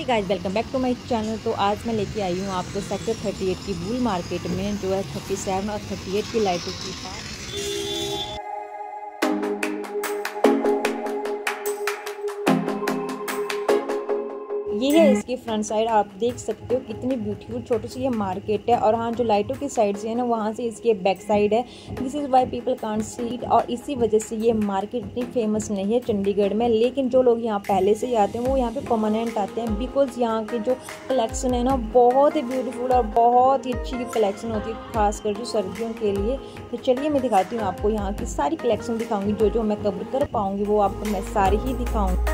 Hey guys, welcome back to my channel. तो आज मैं लेके आई हूँ आपको सेक्टर 38 की बुल मार्केट में, जो है 37 और 38 की लाइटों की पास। ये है इसकी फ्रंट साइड। आप देख सकते हो कितनी ब्यूटीफुल छोटी सी ये मार्केट है। और हाँ, जो लाइटों की साइड से है ना, वहाँ से इसकी बैक साइड है। This is why people can't see it. और इसी वजह से ये मार्केट इतनी फेमस नहीं है चंडीगढ़ में। लेकिन जो लोग यहाँ पहले से ही आते हैं वो यहाँ पे परमानेंट आते हैं, बिकॉज यहाँ की जो कलेक्शन है ना, बहुत ही ब्यूटीफुल और बहुत ही अच्छी कलेक्शन होती है, खासकर जो सर्दियों के लिए। तो चलिए मैं दिखाती हूँ आपको, यहाँ की सारी कलेक्शन दिखाऊँगी। जो जो मैं कवर कर पाऊँगी वो आपको मैं सारी ही दिखाऊँगी।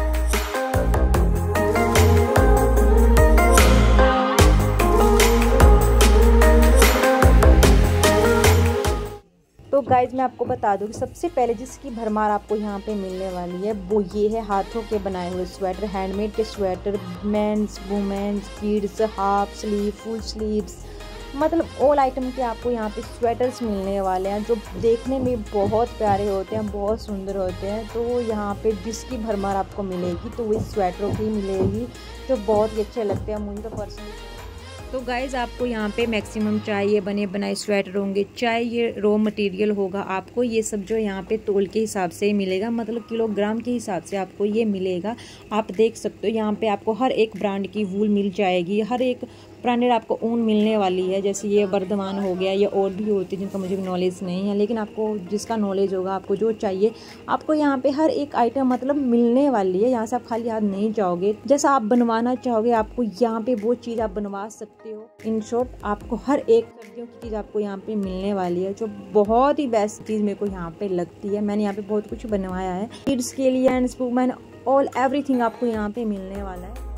तो गाइज मैं आपको बता दूं कि सबसे पहले जिसकी भरमार आपको यहाँ पे मिलने वाली है वो ये है हाथों के बनाए हुए स्वेटर, हैंडमेड के sweater, men's, women's, kids, half sleeve, full sleeves, मतलब ऑल आइटम के आपको यहाँ पे स्वेटर्स मिलने वाले हैं, जो देखने में बहुत प्यारे होते हैं, बहुत सुंदर होते हैं। तो यहाँ पे जिसकी भरमार आपको मिलेगी तो वो स्वेटरों की मिलेगी, जो बहुत ही अच्छे लगते हैं मुझे तो पर्सनली। तो गाइज़ आपको यहाँ पे मैक्सिमम चाहे ये बने बनाए स्वेटर होंगे, चाहे ये रॉ मटेरियल होगा, आपको ये सब जो यहाँ पे तोल के हिसाब से ही मिलेगा, मतलब किलोग्राम के हिसाब से आपको ये मिलेगा। आप देख सकते हो यहाँ पे आपको हर एक ब्रांड की वूल मिल जाएगी, हर एक ब्रांडेड आपको ऊन मिलने वाली है। जैसे ये वर्धमान हो गया, ये और भी होती है जिनका मुझे नॉलेज नहीं है, लेकिन आपको जिसका नॉलेज होगा, आपको जो चाहिए आपको यहाँ पे हर एक आइटम मतलब मिलने वाली है। यहाँ से आप खाली हाथ नहीं जाओगे, जैसा आप बनवाना चाहोगे आपको यहाँ पे वो चीज़ आप बनवा सकते हो। इन शॉर्ट आपको हर एक सर्दियों की चीज़ आपको यहाँ पे मिलने वाली है, जो बहुत ही बेस्ट चीज़ मेरे को यहाँ पे लगती है। मैंने यहाँ पे बहुत कुछ बनवाया है किड्स के लिए, एंड वुमेन, ऑल एवरीथिंग आपको यहाँ पे मिलने वाला है।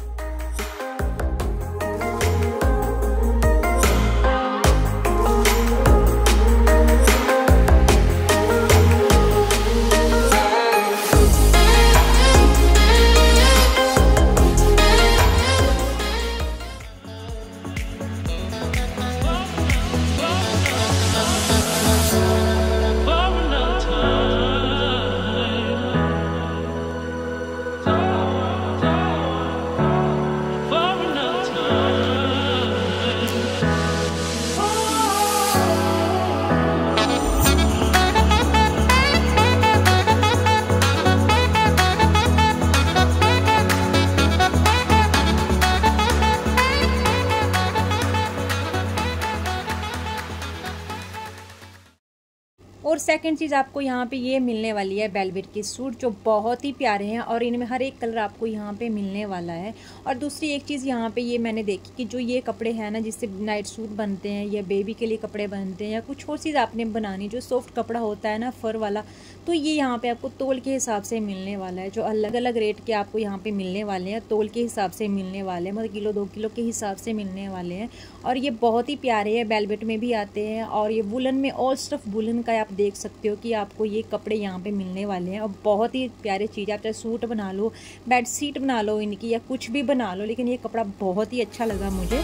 और सेकंड चीज़ आपको यहाँ पे ये मिलने वाली है वेलवेट के सूट, जो बहुत ही प्यारे हैं और इनमें हर एक कलर आपको यहाँ पे मिलने वाला है। और दूसरी एक चीज़ यहाँ पे ये मैंने देखी कि जो ये कपड़े हैं ना, जिससे नाइट सूट बनते हैं या बेबी के लिए कपड़े बनते हैं या कुछ और चीज़ आपने बनानी, जो सॉफ्ट कपड़ा होता है ना, फर वाला, तो ये यहाँ पे आपको तोल के हिसाब से मिलने वाला है। जो अलग अलग रेट के आपको यहाँ पे मिलने वाले हैं, तोल के हिसाब से मिलने वाले हैं, मतलब किलो 2 किलो के हिसाब से मिलने वाले हैं। और ये बहुत ही प्यारे हैं, वेलवेट में भी आते हैं और ये वुलन में, ऑल स्टफ वुलन का आप देख सकते हो कि आपको ये कपड़े यहाँ पे मिलने वाले हैं। और बहुत ही प्यारी चीज़ है, आप चाहे सूट बना लो, बेडशीट बना लो इनकी, या कुछ भी बना लो, लेकिन ये कपड़ा बहुत ही अच्छा लगा मुझे।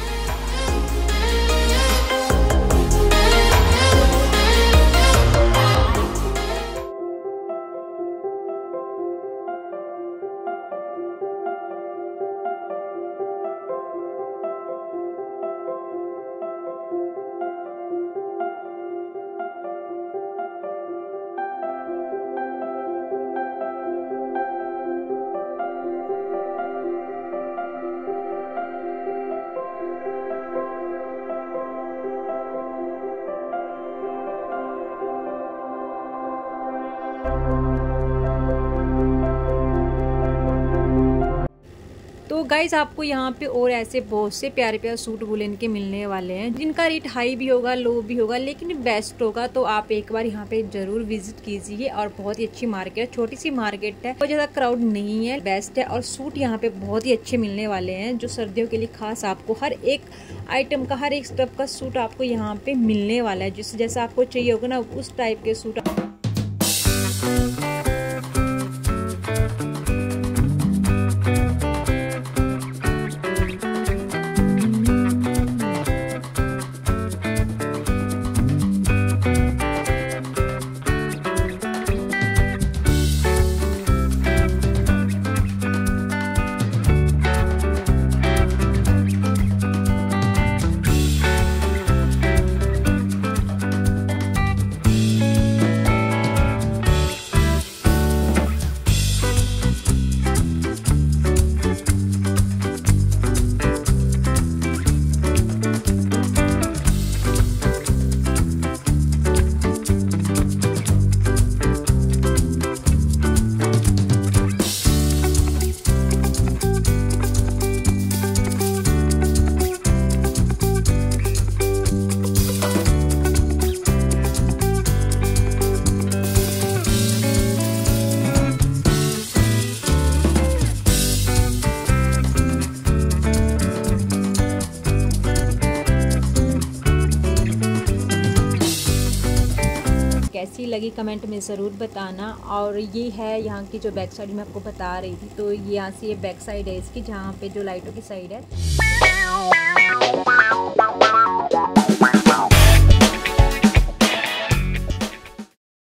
तो गाइज आपको यहाँ पे और ऐसे बहुत से प्यारे प्यारे सूट वुलन के मिलने वाले हैं, जिनका रेट हाई भी होगा, लो भी होगा, लेकिन बेस्ट होगा। तो आप एक बार यहाँ पे जरूर विजिट कीजिए। और बहुत ही अच्छी मार्केट है, छोटी सी मार्केट है, बहुत ज़्यादा क्राउड नहीं है, बेस्ट है। और सूट यहाँ पे बहुत ही अच्छे मिलने वाले हैं, जो सर्दियों के लिए खास आपको हर एक आइटम का, हर एक स्टेप का सूट आपको यहाँ पे मिलने वाला है। जिस जैसा आपको चाहिए होगा ना, उस टाइप के सूट। कैसी लगी कमेंट में ज़रूर बताना। और ये है यहाँ की जो बैक साइड मैं आपको बता रही थी, तो ये यहाँ से ये बैक साइड है इसकी, जहाँ पे जो लाइटों की साइड है।